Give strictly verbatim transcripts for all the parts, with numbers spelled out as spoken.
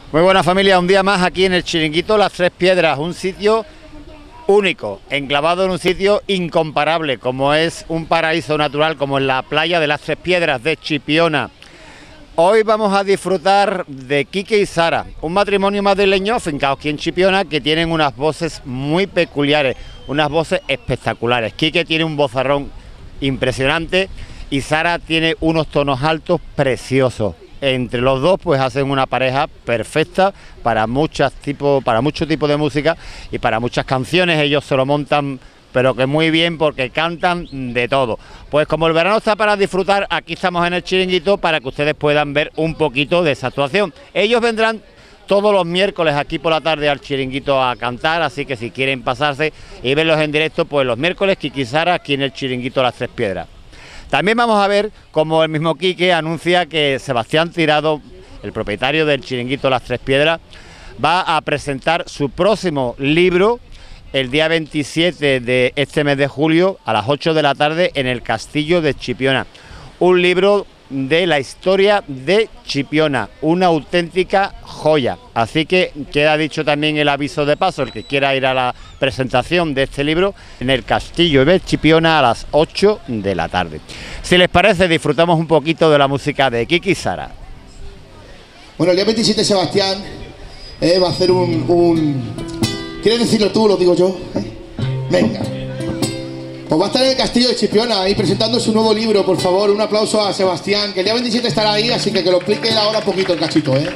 Muy buena familia, un día más aquí en el Chiringuito Las Tres Piedras, un sitio único, enclavado en un sitio incomparable, como es un paraíso natural, como es la playa de Las Tres Piedras de Chipiona. Hoy vamos a disfrutar de Quique y Sara, un matrimonio madrileño afincado aquí en Chipiona, que tienen unas voces muy peculiares, unas voces espectaculares. Quique tiene un vozarrón impresionante y Sara tiene unos tonos altos preciosos. Entre los dos pues hacen una pareja perfecta para muchos tipos, para muchos tipos de música y para muchas canciones. Ellos se lo montan pero que muy bien, porque cantan de todo. Pues como el verano está para disfrutar, aquí estamos en el Chiringuito para que ustedes puedan ver un poquito de esa actuación. Ellos vendrán todos los miércoles aquí por la tarde al Chiringuito a cantar, así que si quieren pasarse y verlos en directo, pues los miércoles Quique y Sara aquí en el Chiringuito Las Tres Piedras. También vamos a ver cómo el mismo Quique anuncia que Sebastián Tirado, el propietario del Chiringuito Las Tres Piedras, va a presentar su próximo libro el día veintisiete de este mes de julio a las ocho de la tarde en el Castillo de Chipiona. Un libro de la historia de Chipiona, una auténtica joya. Así que queda dicho también el aviso de paso, el que quiera ir a la presentación de este libro en el Castillo de Chipiona a las ocho de la tarde. Si les parece, disfrutamos un poquito de la música de Quique y Sara. Bueno, el día veintisiete Sebastián eh, va a hacer un... un... ¿Quieres decirlo tú o lo digo yo? ¿Eh? Venga. Pues va a estar en el Castillo de Chipiona ahí presentando su nuevo libro, por favor. Un aplauso a Sebastián, que el día veintisiete estará ahí, así que que lo explique él ahora un poquito el cachito, ¿eh?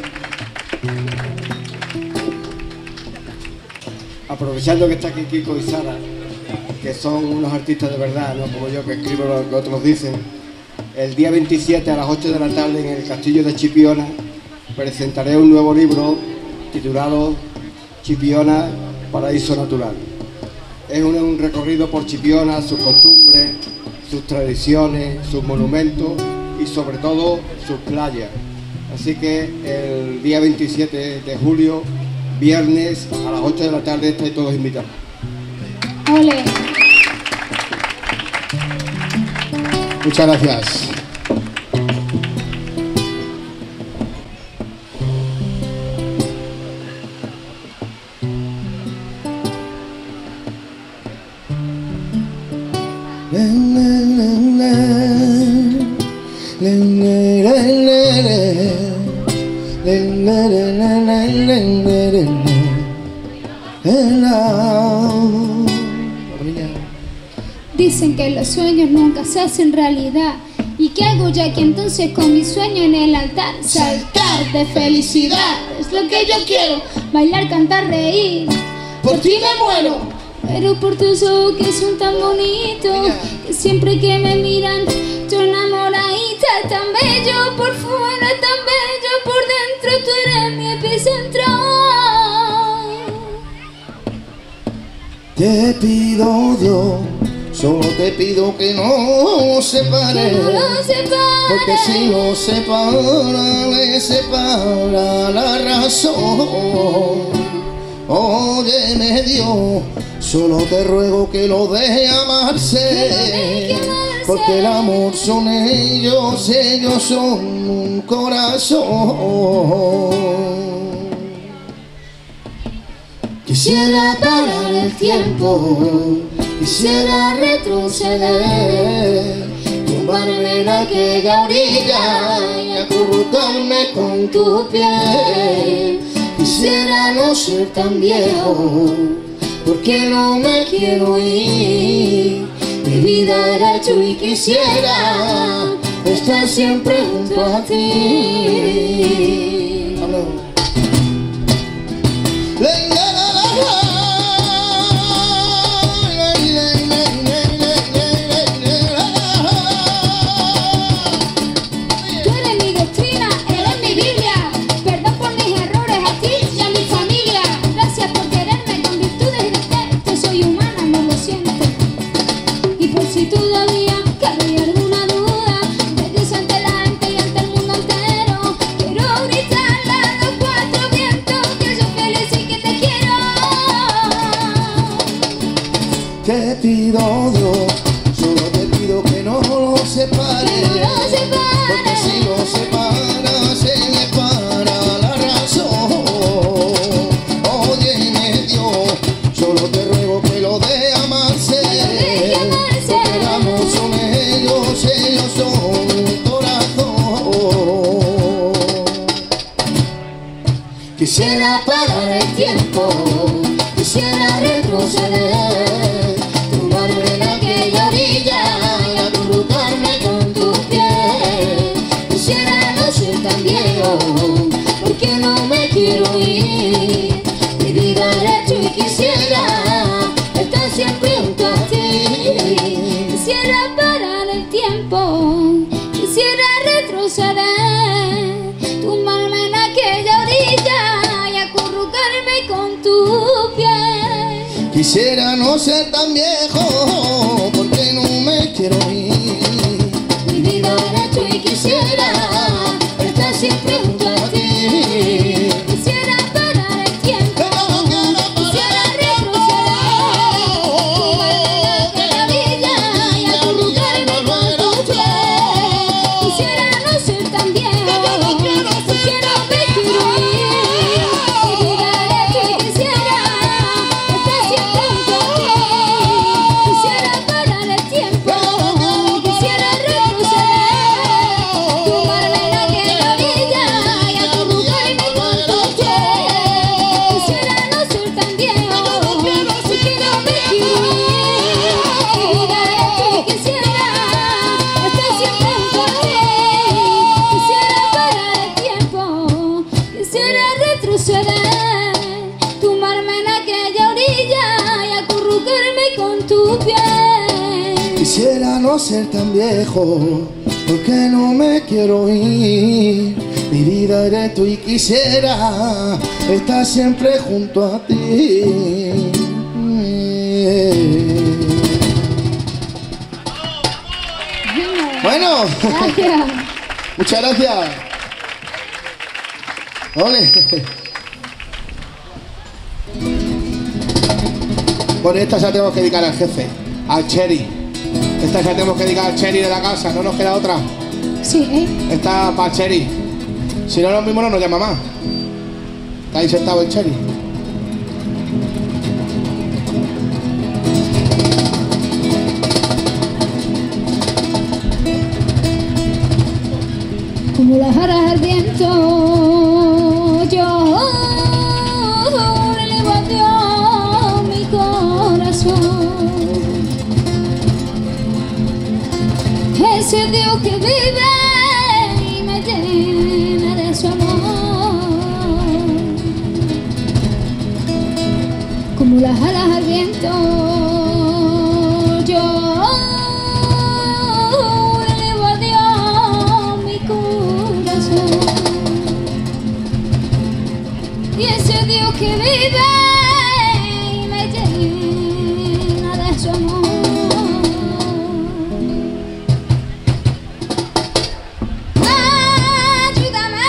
Aprovechando que está aquí Quique y Sara, que son unos artistas de verdad, no como yo que escribo lo que otros dicen, el día veintisiete a las ocho de la tarde en el Castillo de Chipiona presentaré un nuevo libro titulado Chipiona, Paraíso Natural. Es un, un recorrido por Chipiona, sus costumbres, sus tradiciones, sus monumentos y sobre todo sus playas. Así que el día veintisiete de julio, viernes a las ocho de la tarde, estáis todos invitados. ¡Ole! Muchas gracias. Dicen que los sueños nunca se hacen realidad. ¿Y qué hago yo aquí entonces con mi sueño en el altar? Saltar de felicidad es lo que yo quiero. Bailar, cantar, reír, por ti me muero. Pero por tus ojos que son tan bonitos, que siempre que me miran yo enamoradita. Tan bello por fuera, tan bello por dentro, tú eres mi epicentro. Te pido Dios, solo te pido que no separe, Que no nos separe. porque si nos separa, le separa la razón. Óyeme Dios, solo te ruego que lo deje amarse, deje amarse. porque el amor son ellos, ellos son un corazón. Quisiera parar el tiempo, quisiera retroceder, tumbarme en aquella orilla y acurrucarme con tu piel. Quisiera no ser tan viejo, porque no me quiero ir. Mi vida era yo y quisiera estar siempre junto a ti. Amén. Te pido Dios, solo te pido que no lo separe, Que no lo separe. porque si lo separa se le para la razón. Quisiera parar el tiempo, quisiera retroceder, tumbarme en aquella orilla y acurrucarme con tus pies. Quisiera no ser tan viejo, porque no me quiero ir. Mi vida eres tú y quisiera estar siempre junto a ti. Quisiera parar el tiempo, quisiera retroceder, tumbarme en aquella orilla y acurrucarme con tu piel. Quisiera no ser tan viejo, porque no me quiero ir. Mi vida eres tú y quisiera estar siempre junto a ti. Quisiera parar el tiempo, quisiera retroceder, tumbarme en aquella orilla y acurrucarme con tu piel. Quisiera no ser tan viejo, porque no me quiero ir. Mi vida eres tú y quisiera estar siempre junto a ti. Quisiera parar el tiempo, quisiera retroceder, tumbarme en aquella orilla y acurrucarme con tu piel. Quisiera no ser tan viejo, porque no me quiero ir. Mi vida eres tú y quisiera estar siempre junto a ti. Quisiera parar el tiempo, quisiera retroceder, tumbarme en aquella orilla y acurrucarme con tu piel. Quisiera no ser tan viejo, porque no me quiero ir. Mi vida eres tú y quisiera estar siempre junto a ti. Bueno, Gracias. muchas gracias. Ole. Bueno, esta se la tenemos que dedicar al jefe, al Cheri. Esta se la tenemos que dedicar al Cheri de la casa, no nos queda otra. Sí, ¿eh? Esta para Cheri. Si no, lo mismo no nos llama más. Está ahí sentado el Cheri. Como las aras al viento, yo le elevo a Dios mi corazón. Ese Dios que vive y me llena de su amor. Como las alas al viento, yo le elevo a Dios mi corazón. Y ese Dios que vive y me llena de su amor. Ayúdame,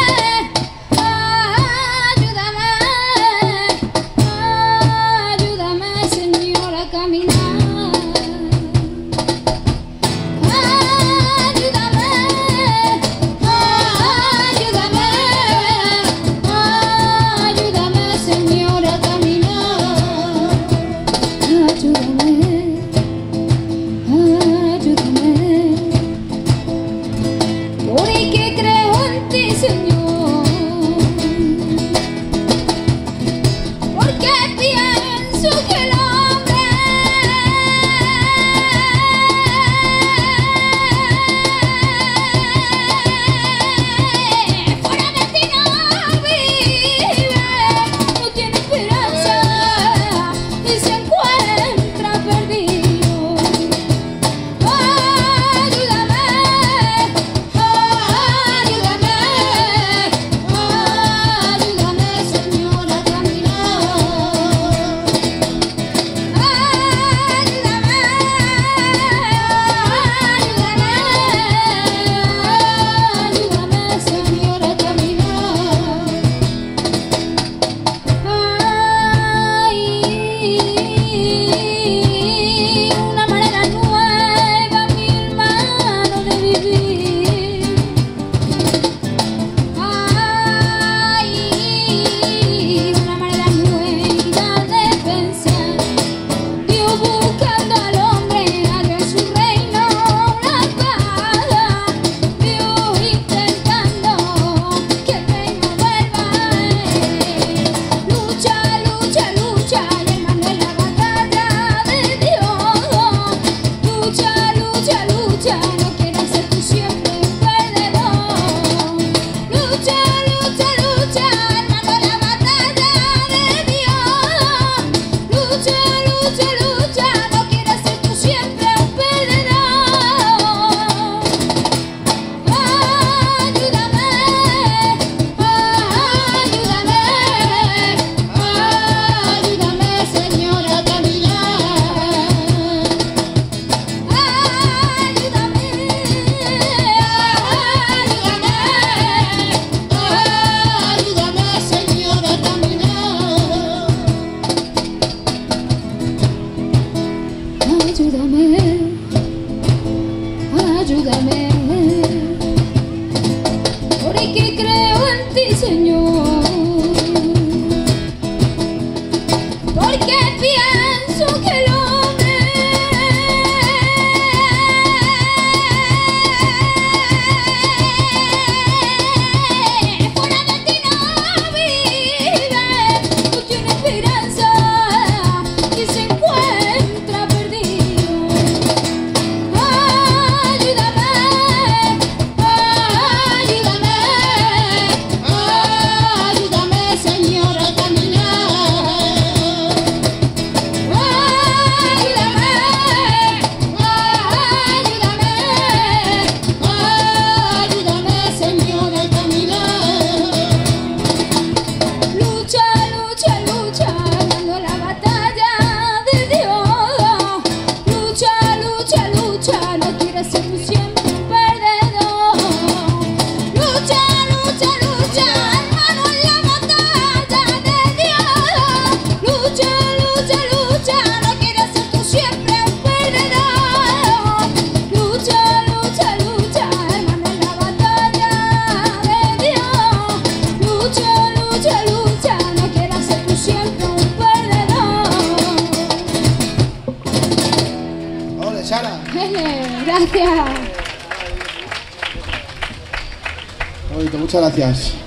ayúdame, ayúdame, Señor, a caminar. Ayúdame, ayúdame, ayúdame, Señor, a Vélez. Gracias. Bonito, muchas gracias.